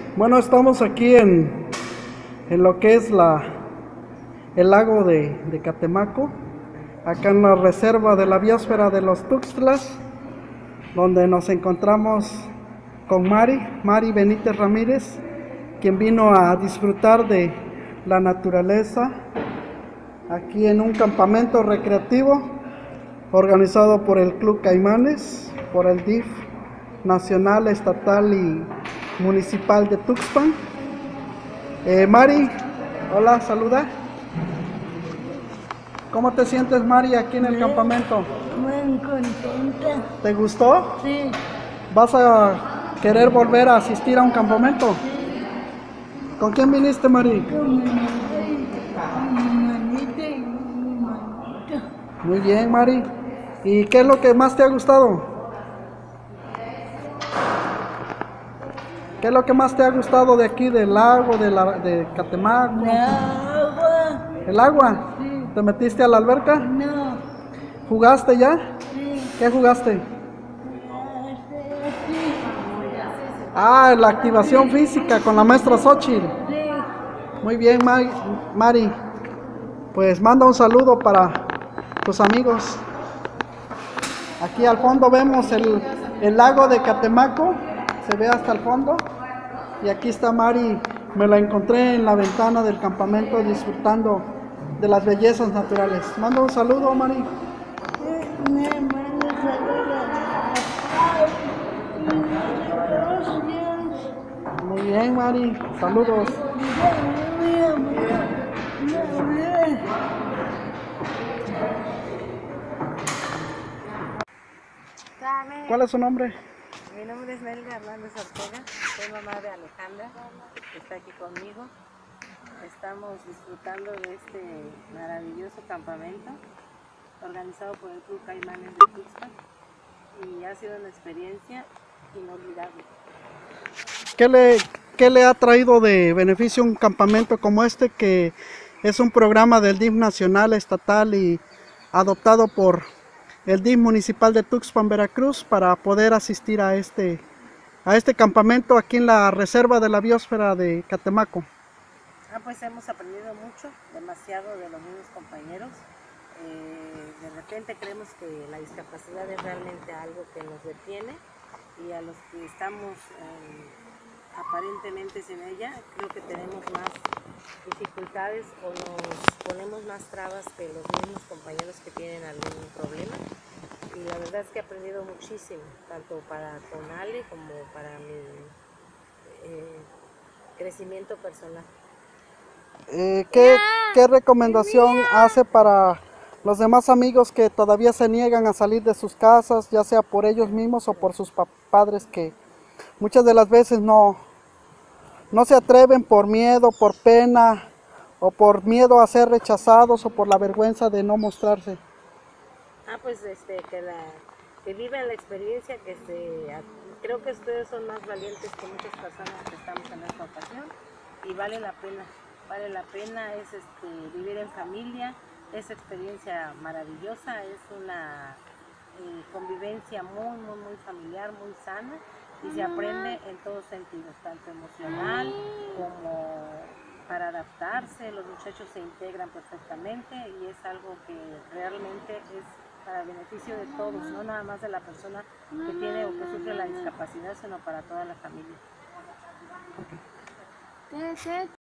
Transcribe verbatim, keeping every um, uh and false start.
Bueno, estamos aquí en, en lo que es la, el lago de, de Catemaco, acá en la reserva de la biosfera de los Tuxtlas, donde nos encontramos con Mari, Mari Benítez Ramírez, quien vino a disfrutar de la naturaleza aquí en un campamento recreativo organizado por el Club Caimanes, por el D I F nacional, estatal y municipal de Tuxpan. Eh, Mari, hola, saluda. ¿Cómo te sientes, Mari, aquí en el Muy, campamento? muy contenta. ¿Te gustó? Sí. ¿Vas a querer volver a asistir a un campamento? Sí. ¿Con quién viniste, Mari? Con mi mamá y mi manita y mi manita. Muy bien, Mari. ¿Y qué es lo que más te ha gustado? ¿Qué es lo que más te ha gustado de aquí, del lago, de, la, de Catemaco? El agua. ¿El agua? Sí. ¿Te metiste a la alberca? No. ¿Jugaste ya? Sí. ¿Qué jugaste? Sí. Ah, la activación física con la maestra Xochitl. Sí. Muy bien, Mari. Pues manda un saludo para tus amigos. Aquí al fondo vemos el, el lago de Catemaco, se ve hasta el fondo. Y aquí está Mari, me la encontré en la ventana del campamento disfrutando de las bellezas naturales. Manda un saludo, Mari. Me manda saludos. Muy bien, Mari, saludos. ¿Cuál es su nombre? Mi nombre es Nelga Hernández Ortega, soy mamá de Alejandra, que está aquí conmigo. Estamos disfrutando de este maravilloso campamento organizado por el Club Caimanes de Tuxpan y ha sido una experiencia inolvidable. ¿Qué le, qué le ha traído de beneficio un campamento como este, que es un programa del D I F nacional, estatal y adoptado por el D I F municipal de Tuxpan, Veracruz, para poder asistir a este, a este campamento aquí en la reserva de la biosfera de Catemaco? Ah, pues hemos aprendido mucho, demasiado de los mismos compañeros. Eh, de repente creemos que la discapacidad es realmente algo que nos detiene, y a los que estamos eh, aparentemente sin ella, creo que tenemos más dificultades o nos ponemos más trabas que los mismos compañeros que tienen algún problema. Y la verdad es que he aprendido muchísimo, tanto para con Ale como para mi eh, crecimiento personal. Eh, ¿qué, ¿Qué recomendación hace para los demás amigos que todavía se niegan a salir de sus casas, ya sea por ellos mismos o por sus padres, que muchas de las veces no, no se atreven por miedo, por pena, o por miedo a ser rechazados, o por la vergüenza de no mostrarse? Ah, pues este, que, la, que vivan la experiencia, que se, creo que ustedes son más valientes que muchas personas que estamos en esta ocasión, y vale la pena, vale la pena, es este, vivir en familia, es experiencia maravillosa, es una eh, convivencia muy, muy, muy familiar, muy sana, y se aprende en todos sentidos, tanto emocional como para adaptarse. Los muchachos se integran perfectamente y es algo que realmente es para beneficio de todos, no nada más de la persona que tiene o que sufre la discapacidad, sino para toda la familia.